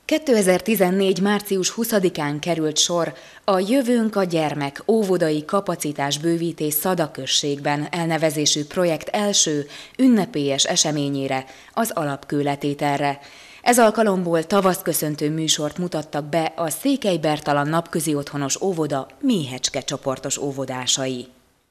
2014. március 20-án került sor a Jövőnk a gyermek óvodai kapacitásbővítés Szada községben elnevezésű projekt első ünnepélyes eseményére, az alapkőletételre. Ez alkalomból tavaszköszöntő műsort mutattak be a Székely Bertalan napközi otthonos óvoda Méhecske csoportos óvodásai.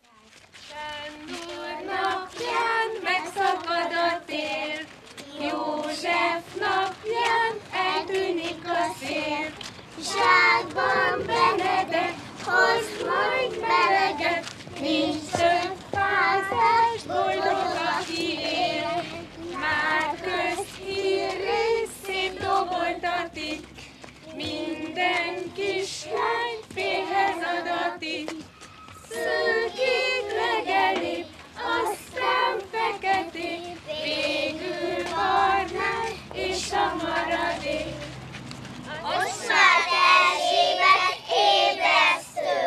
József napján eltűnik a szél, zsákban Benedek hoz majd meleget, nincs több házás, boldog, aki él. Már közhírrész szép doboltatik, minden kislány félhez adatik. Szőkék reggeli, aztán feketék, végül barnák és a maradék. Oszmák Erzsébet ébresztő,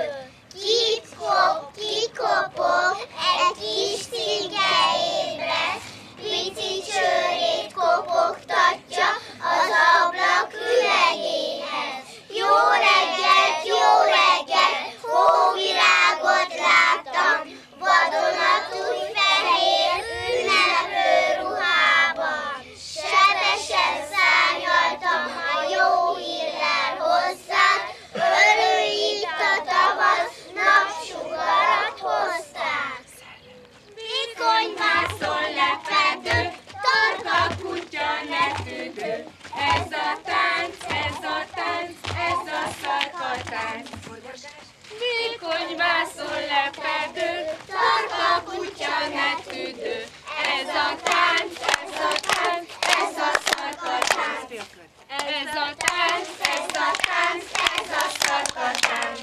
kikopog, egy kis színke ébreszt, pici csőrét kopogtatja az ablak üvegéhez. Jó reggelt, hóvirágot láttam, vadonatúj fehér ünneplő ruhában. Sebesen szárnyaltam a jó hírrel hozzád, örülj itt a tavasz, napsugarat hozták. Vikony mászol lepedő, tarka kutya ne tüdő. Ez a tánc, ez a szarkatánc. Vikony mászol lepedő, tarka kutya ne tüdő. Ez a tánc, ez a szarkatánc. Ez a tánc, ez a szarkatánc.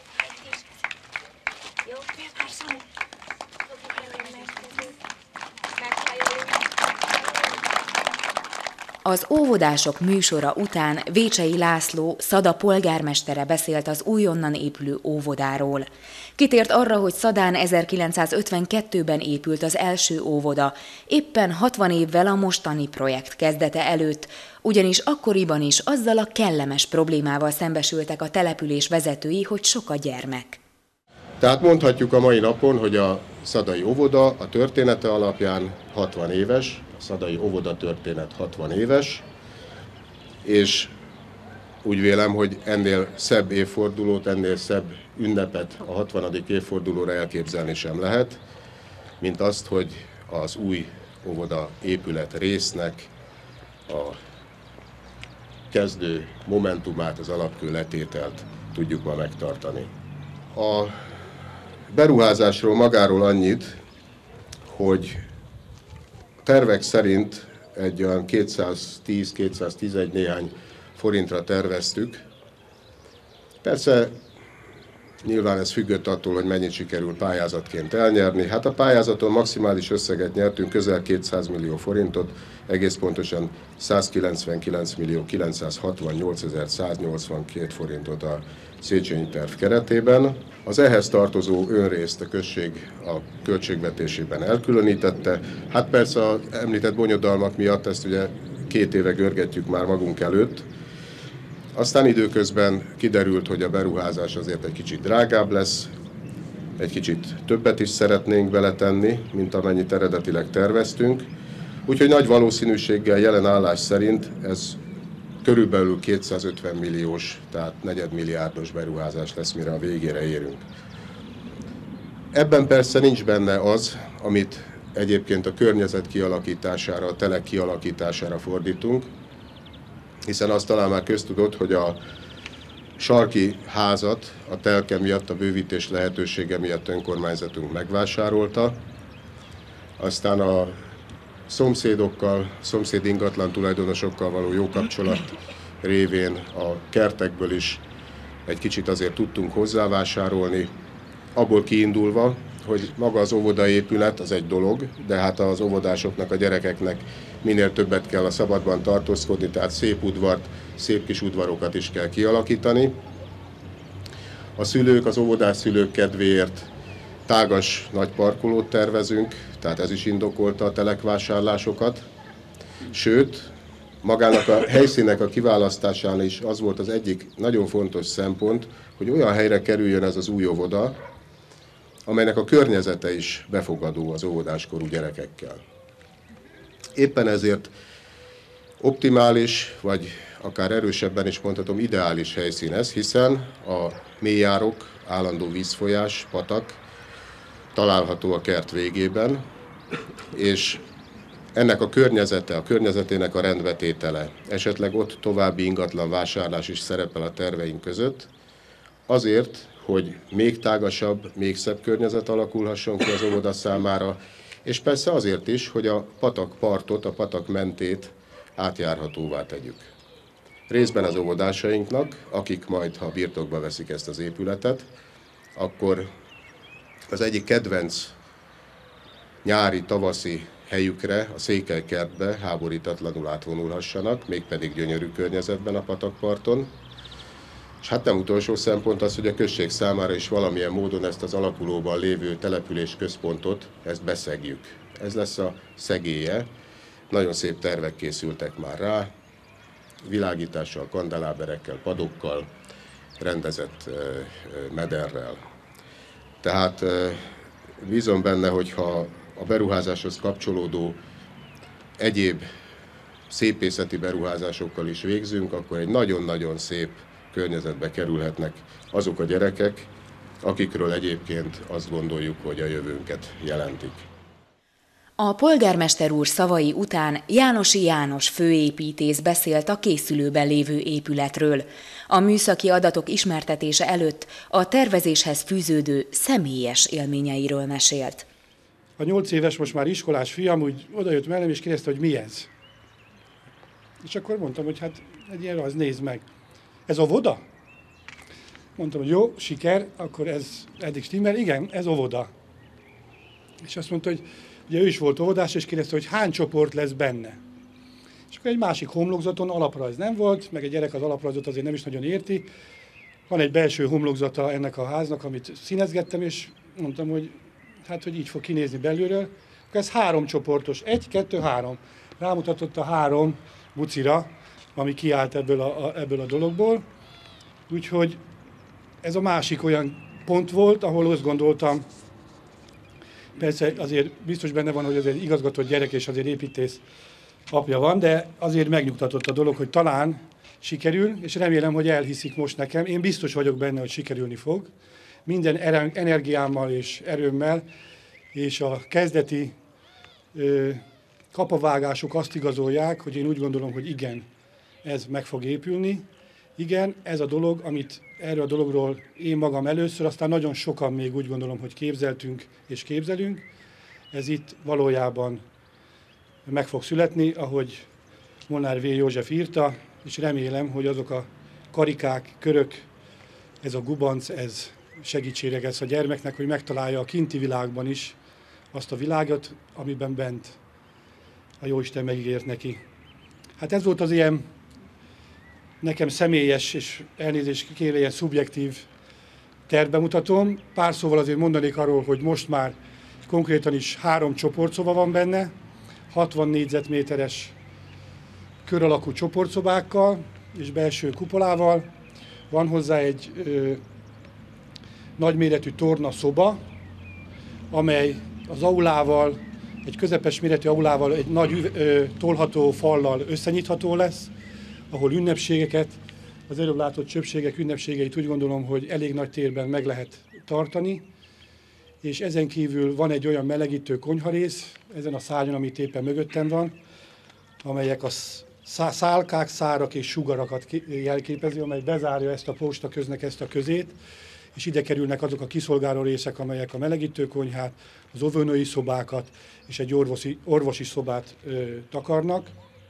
Az óvodások műsora után Vécsei László, Szada polgármestere beszélt az újonnan épülő óvodáról. Kitért arra, hogy Szadán 1952-ben épült az első óvoda, éppen 60 évvel a mostani projekt kezdete előtt, ugyanis akkoriban is azzal a kellemes problémával szembesültek a település vezetői, hogy sok a gyermek. Tehát mondhatjuk a mai napon, hogy a szadai óvoda a története alapján 60 éves, a szadai óvoda történet 60 éves, és úgy vélem, hogy ennél szebb évfordulót, ennél szebb ünnepet a 60. évfordulóra elképzelni sem lehet, mint azt, hogy az új óvoda épület résznek a kezdő momentumát, az alapkő letételt tudjuk ma megtartani. A beruházásról magáról annyit, hogy tervek szerint egy olyan 210-211 néhány forintra terveztük. Persze nyilván ez függött attól, hogy mennyit sikerül pályázatként elnyerni. Hát a pályázaton maximális összeget nyertünk, közel 200 millió forintot, egész pontosan 199.968.182 forintot a Széchenyi terv keretében. Az ehhez tartozó önrészt a község a költségvetésében elkülönítette. Hát persze az említett bonyodalmak miatt ezt ugye 2 éve görgetjük már magunk előtt. Aztán időközben kiderült, hogy a beruházás azért egy kicsit drágább lesz, egy kicsit többet is szeretnénk beletenni, mint amennyit eredetileg terveztünk. Úgyhogy nagy valószínűséggel jelen állás szerint ez körülbelül 250 milliós, tehát negyedmilliárdos beruházás lesz, mire a végére érünk. Ebben persze nincs benne az, amit egyébként a környezet kialakítására, a telek kialakítására fordítunk, hiszen azt talán már köztudott, hogy a sarki házat a telke miatt, a bővítés lehetősége miatt önkormányzatunk megvásárolta, aztán a szomszédokkal, szomszéd ingatlan tulajdonosokkal való jó kapcsolat révén a kertekből is egy kicsit azért tudtunk hozzávásárolni, abból kiindulva, hogy maga az óvodaépület az egy dolog, de hát az óvodásoknak, a gyerekeknek minél többet kell a szabadban tartózkodni, tehát szép udvart, szép kis udvarokat is kell kialakítani. A szülők, az óvodás szülők kedvéért tágas nagy parkolót tervezünk, tehát ez is indokolta a telekvásárlásokat. Sőt, magának a helyszínnek a kiválasztásán is az volt az egyik nagyon fontos szempont, hogy olyan helyre kerüljön ez az új óvoda, amelynek a környezete is befogadó az óvodáskorú gyerekekkel. Éppen ezért optimális, vagy akár erősebben is mondhatom, ideális helyszín ez, hiszen a mélyárok, állandó vízfolyás, patak található a kert végében, és ennek a környezete, a környezetének a rendbetétele, esetleg ott további ingatlan vásárlás is szerepel a terveink között, azért, hogy még tágasabb, még szebb környezet alakulhasson ki az óvoda számára, és persze azért is, hogy a patakpartot, a patak mentét átjárhatóvá tegyük. Részben az óvodásainknak, akik majd, ha birtokba veszik ezt az épületet, akkor az egyik kedvenc nyári, tavaszi helyükre, a Székelykertbe háborítatlanul átvonulhassanak, mégpedig gyönyörű környezetben a patakparton. És hát nem utolsó szempont az, hogy a község számára is valamilyen módon ezt az alakulóban lévő település központot, ezt beszegjük. Ez lesz a szegélye. Nagyon szép tervek készültek már rá, világítással, kandeláberekkel, padokkal, rendezett mederrel. Tehát bízom benne, hogyha a beruházáshoz kapcsolódó egyéb szépészeti beruházásokkal is végzünk, akkor egy nagyon-nagyon szép környezetbe kerülhetnek azok a gyerekek, akikről egyébként azt gondoljuk, hogy a jövőnket jelentik. A polgármester úr szavai után Jánosi János főépítész beszélt a készülőben lévő épületről. A műszaki adatok ismertetése előtt a tervezéshez fűződő személyes élményeiről mesélt. A 8 éves, most már iskolás fiam úgy odajött mellém és kérdezte, hogy mi ez. És akkor mondtam, hogy hát egy ilyen az, nézd meg. Ez óvoda? Mondtam, hogy jó, siker, akkor ez eddig stimmel. Igen, ez óvoda. És azt mondta, hogy ugye ő is volt óvodás, és kérdezte, hogy hány csoport lesz benne. És akkor egy másik homlokzaton alaprajz nem volt, meg egy gyerek az alaprajzot azért nem is nagyon érti. Van egy belső homlokzata ennek a háznak, amit színezgettem, és mondtam, hogy hát, hogy így fog kinézni belülről. Akkor ez 3 csoportos, 1, 2, 3. Rámutatott a 3 bucira, ami kiállt ebből a dologból. Úgyhogy ez a másik olyan pont volt, ahol azt gondoltam, persze azért biztos benne van, hogy azért igazgatott gyerek és azért építész apja van, de azért megnyugtatott a dolog, hogy talán sikerül, és remélem, hogy elhiszik most nekem. Én biztos vagyok benne, hogy sikerülni fog. Minden energiámmal és erőmmel, és a kezdeti kapavágások azt igazolják, hogy én úgy gondolom, hogy igen, ez meg fog épülni. Igen, ez a dolog, amit erről a dologról én magam először, aztán nagyon sokan még úgy gondolom, hogy képzeltünk és képzelünk. Ez itt valójában meg fog születni, ahogy Molnár V. József írta, és remélem, hogy azok a karikák, körök, ez a gubanc, ez segítségre lesz a gyermeknek, hogy megtalálja a kinti világban is azt a világot, amiben bent a Jóisten megígért neki. Hát ez volt az ilyen nekem személyes, és elnézést kérve ilyen szubjektív tervbemutatóm. Pár szóval azért mondanék arról, hogy most már konkrétan is 3 csoportszoba van benne, 60 négyzetméteres kör alakú csoportszobákkal és belső kupolával. Van hozzá egy nagyméretű tornaszoba, amely az aulával, egy közepes méretű aulával, egy nagy tolható fallal összenyitható lesz, ahol ünnepségeket, az előbb látott csöpségek ünnepségeit úgy gondolom, hogy elég nagy térben meg lehet tartani, és ezen kívül van egy olyan melegítő konyharész, ezen a szárnyon, amit éppen mögöttem van, amelyek a szálkák, szárak és sugarakat jelképezi, amely bezárja ezt a postaköznek ezt a közét, és ide kerülnek azok a kiszolgáló részek, amelyek a melegítő konyhát, az óvónői szobákat és egy orvosi szobát takarnak.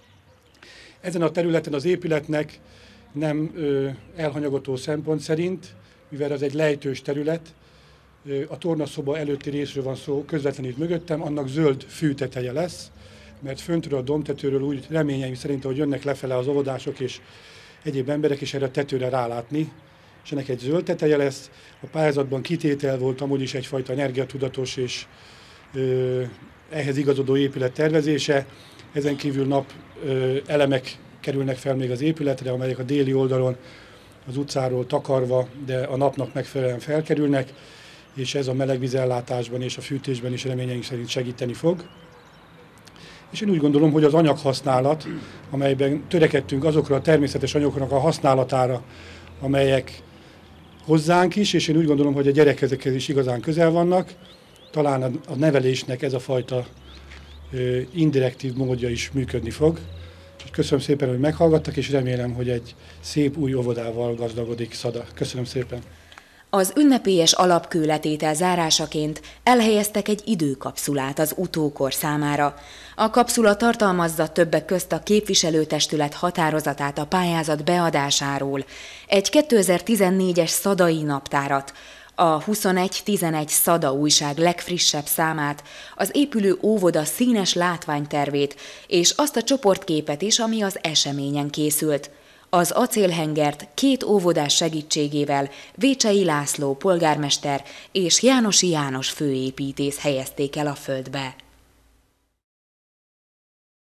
Ezen a területen az épületnek nem elhanyagolható szempont szerint, mivel ez egy lejtős terület, a tornaszoba előtti részről van szó, közvetlenül mögöttem, annak zöld fűteteje lesz, mert föntről a domtetőről úgy reményeim szerint, hogy jönnek lefele az óvodások és egyéb emberek, és erre a tetőre rálátni, és ennek egy zöld teteje lesz. A pályázatban kitétel volt amúgy is egyfajta energiatudatos és ehhez igazodó épület tervezése. Ezen kívül nap elemek kerülnek fel még az épületre, amelyek a déli oldalon az utcáról takarva, de a napnak megfelelően felkerülnek, és ez a melegvízellátásban és a fűtésben is reményeink szerint segíteni fog. És én úgy gondolom, hogy az anyaghasználat, amelyben törekedtünk azokra a természetes anyagoknak a használatára, amelyek hozzánk is, és én úgy gondolom, hogy a gyerekekhez is igazán közel vannak, talán a nevelésnek ez a fajta indirektív módja is működni fog. Köszönöm szépen, hogy meghallgattak, és remélem, hogy egy szép új óvodával gazdagodik Szada. Köszönöm szépen! Az ünnepélyes alapkőletétel zárásaként elhelyeztek egy időkapszulát az utókor számára. A kapszula tartalmazza többek közt a képviselőtestület határozatát a pályázat beadásáról, egy 2014-es szadai naptárat, a 21-11 Szada újság legfrissebb számát, az épülő óvoda színes látványtervét és azt a csoportképet is, ami az eseményen készült. Az acélhengert 2 óvodás segítségével Vécsei László polgármester és Jánosi János főépítész helyezték el a földbe.